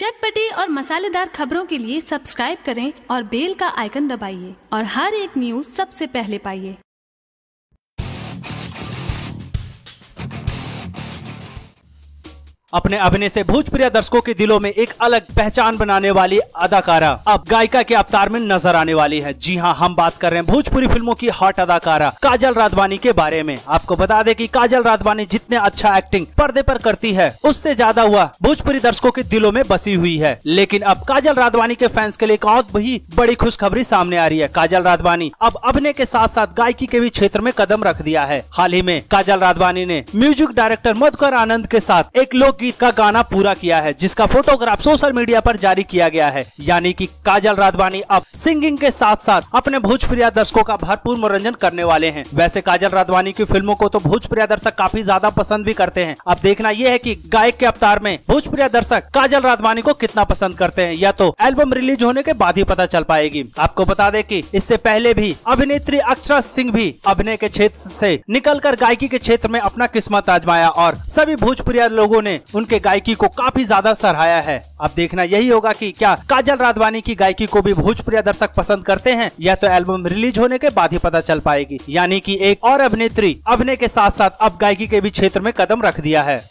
चटपटी और मसालेदार खबरों के लिए सब्सक्राइब करें और बेल का आइकन दबाइए और हर एक न्यूज़ सबसे पहले पाइए। अपने अभिनय से भोजपुरी दर्शकों के दिलों में एक अलग पहचान बनाने वाली अदाकारा अब गायिका के अवतार में नजर आने वाली है। जी हां, हम बात कर रहे हैं भोजपुरी फिल्मों की हॉट अदाकारा काजल राघवानी के बारे में। आपको बता दें कि काजल राघवानी जितने अच्छा एक्टिंग पर्दे पर करती है, उससे ज्यादा वह भोजपुरी दर्शकों के दिलों में बसी हुई है। लेकिन अब काजल राघवानी के फैंस के लिए एक और भी बड़ी खुशखबरी सामने आ रही है। काजल राघवानी अब अभिनय के साथ साथ गायकी के भी क्षेत्र में कदम रख दिया है। हाल ही में काजल राघवानी ने म्यूजिक डायरेक्टर मधुकर आनंद के साथ एक लोकगीत का गाना पूरा किया है, जिसका फोटोग्राफ सोशल मीडिया पर जारी किया गया है। यानी कि काजल राघवानी अब सिंगिंग के साथ साथ अपने भोजपुरी दर्शकों का भरपूर मनोरंजन करने वाले हैं। वैसे काजल राघवानी की फिल्मों को तो भोजपुरी दर्शक काफी ज्यादा पसंद भी करते हैं। अब देखना यह है कि गायक के अवतार में भोजपुरी दर्शक काजल राघवानी को कितना पसंद करते हैं, या तो एल्बम रिलीज होने के बाद ही पता चल पाएगी। आपको बता दें कि इससे पहले भी अभिनेत्री अक्षरा सिंह भी अभिनय के क्षेत्र से निकलकर गायकी के क्षेत्र में अपना किस्मत आजमाया और सभी भोजपुरी लोगों ने उनके गायकी को काफी ज्यादा सराहाया है। अब देखना यही होगा कि क्या काजल राघवानी की गायकी को भी भोजपुरी दर्शक पसंद करते हैं, या तो एल्बम रिलीज होने के बाद ही पता चल पाएगी। यानी कि एक और अभिनेत्री अभिनय के साथ साथ अब गायकी के भी क्षेत्र में कदम रख दिया है।